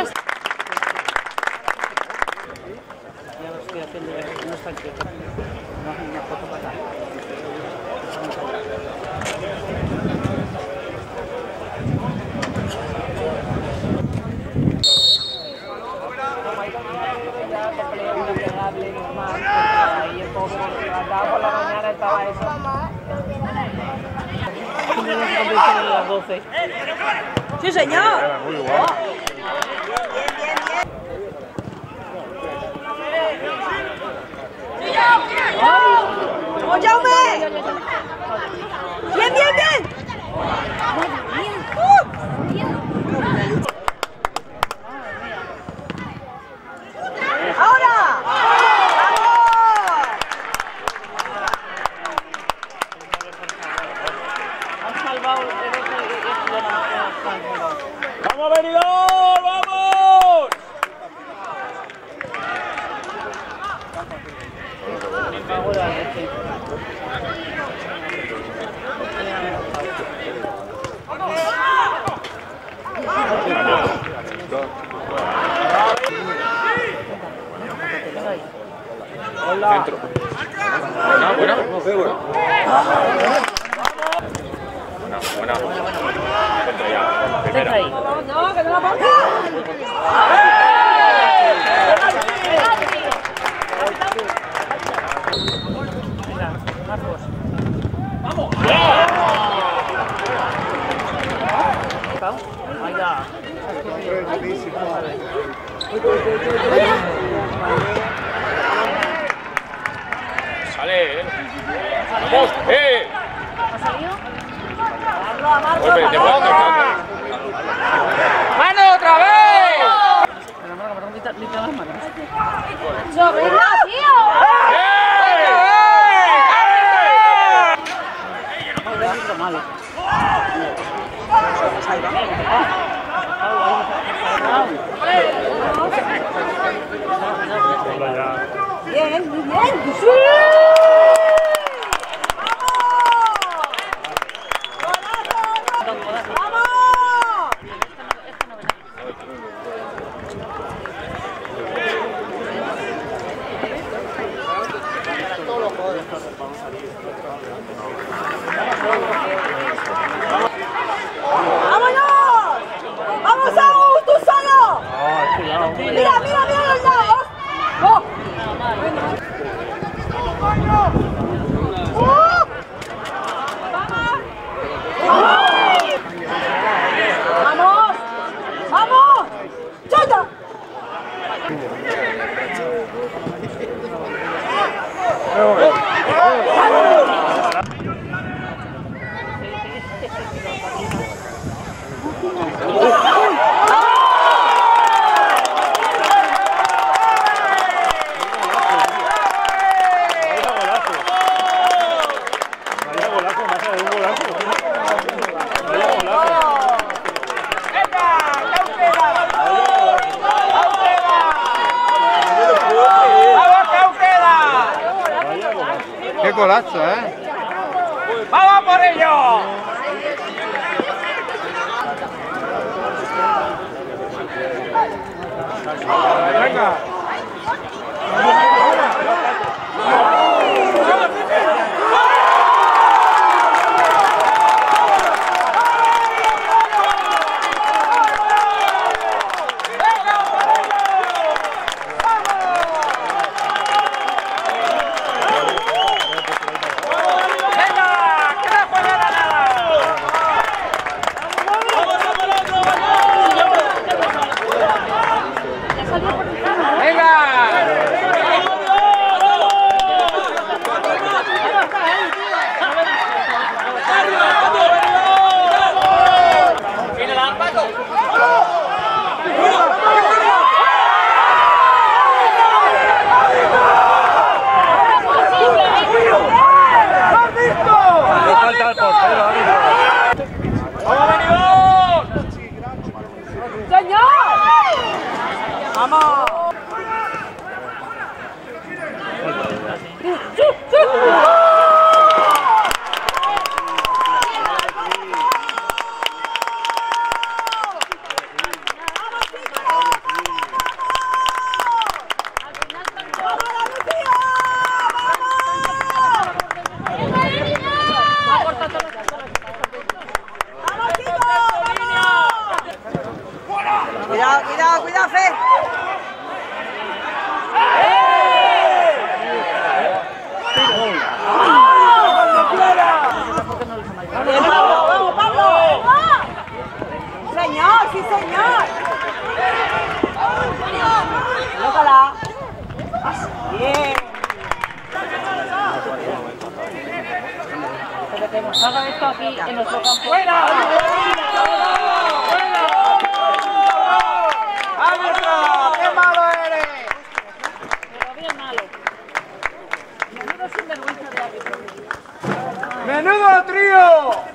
las... Ya lo estoy haciendo, no está quieto. No hace una foto para acá. Ahí el poco, acá por la mañana estaba eso. Las 12. ¡Sí, señor! Muy guapo. ¡Vamos, Jaume! ¡Bien, bien, bien! ¡Ahora! Han salvado el otro y ya no. ¡Vamos, venidor! ¡Vamos! Ahora, este. Centro. Buena, buena. Buena. Centro ya. Primera. ¡No, que no la ponga! Mira, Marcos. ¡Vamos! Vaya. Sale, ¡vamos! ¿Ha salido? ¡Vuelve! ¡De vuelta! ¡Mano otra vez! Pero no, quita las manos. ¡Sobrina, tío! No, malo. Bien, muy bien. ¡Sí! ¡Vamos! ¡Vamos! ¡Vámonos! ¡Vamos, Saúl! ¡Tú solo! ¡Mira, mira, mira los lados! ¡Oh! ¡Vamos! ¡Vamos! ¡Chuta! ¡Qué golazo, eh! ¡Vamos por ello! ¡Venga! ¡Venga! Cuidado, cuidado, Fe. ¡Vamos, Pablo! ¡Señor, sí, señor! ¡Lócala! ¡Bien! Haga esto aquí en nuestro campo. ¡Fuera! ¡Árbitro! ¡Qué malo eres! Pero bien malo. Menudo sinvergüenza de árbitro. ¡Menudo trío!